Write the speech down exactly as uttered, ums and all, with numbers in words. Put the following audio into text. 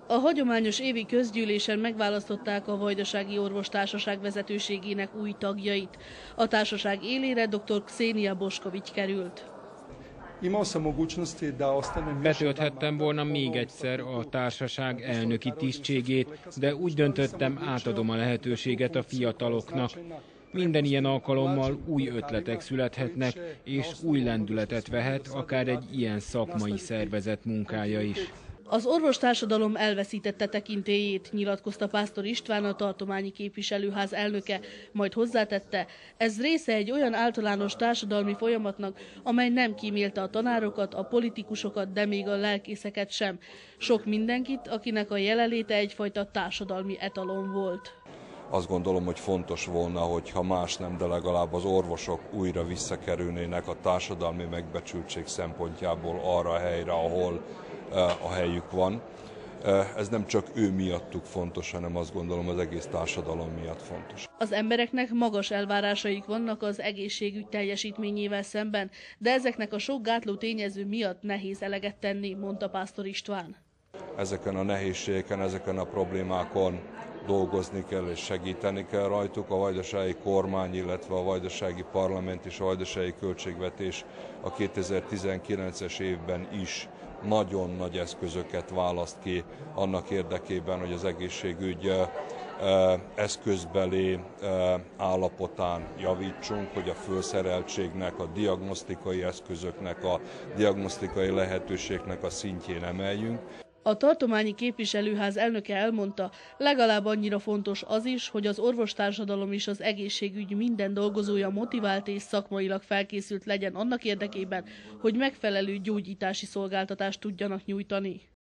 A hagyományos évi közgyűlésen megválasztották a Vajdasági Orvostársaság vezetőségének új tagjait. A társaság élére dr. Ksenia Bošković került. Betölthettem volna még egyszer a társaság elnöki tisztségét, de úgy döntöttem, átadom a lehetőséget a fiataloknak. Minden ilyen alkalommal új ötletek születhetnek, és új lendületet vehet akár egy ilyen szakmai szervezet munkája is. Az orvostársadalom elveszítette tekintélyét, nyilatkozta Pásztor István, a tartományi képviselőház elnöke, majd hozzátette, ez része egy olyan általános társadalmi folyamatnak, amely nem kímélte a tanárokat, a politikusokat, de még a lelkészeket sem. Sok mindenkit, akinek a jelenléte egyfajta társadalmi etalon volt. Azt gondolom, hogy fontos volna, hogyha más nem, de legalább az orvosok újra visszakerülnének a társadalmi megbecsültség szempontjából arra a helyre, ahol a helyük van. Ez nem csak ő miattuk fontos, hanem azt gondolom az egész társadalom miatt fontos. Az embereknek magas elvárásaik vannak az egészségügy teljesítményével szemben, de ezeknek a sok gátló tényező miatt nehéz eleget tenni, mondta Pásztor István. Ezeken a nehézségeken, ezeken a problémákon dolgozni kell és segíteni kell rajtuk. A vajdasági kormány, illetve a vajdasági parlament és a vajdasági költségvetés a kétezer-tizenkilences évben is nagyon nagy eszközöket választ ki annak érdekében, hogy az egészségügy eszközbeli állapotán javítsunk, hogy a fölszereltségnek, a diagnosztikai eszközöknek, a diagnosztikai lehetőségnek a szintjén emeljünk. A tartományi képviselőház elnöke elmondta, legalább annyira fontos az is, hogy az orvostársadalom és az egészségügy minden dolgozója motivált és szakmailag felkészült legyen annak érdekében, hogy megfelelő gyógyítási szolgáltatást tudjanak nyújtani.